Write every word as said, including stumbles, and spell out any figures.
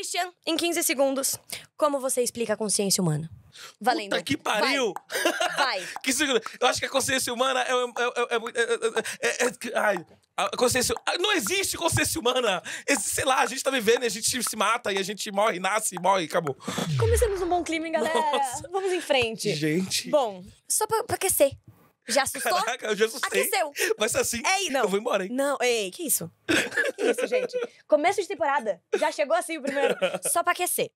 Christian, em quinze segundos, como você explica a consciência humana? Valendo. Puta que pariu! Vai. Vai. Que segundo. Eu acho que a consciência humana é... é, é, é, é, é, é ai, a consciência... Não existe consciência humana! Esse, sei lá, a gente tá vivendo e a gente se mata e a gente morre, nasce, morre e acabou. Começamos um bom clima, hein, galera? Nossa. Vamos em frente. Gente... Bom, só pra, pra aquecer. Já assustou? Caraca, eu já assustei. Aqueceu. Vai ser assim. Ei, não. Eu vou embora, hein? Não, ei, que isso? Que isso, gente? Começo de temporada. Já chegou assim o primeiro. Só pra aquecer.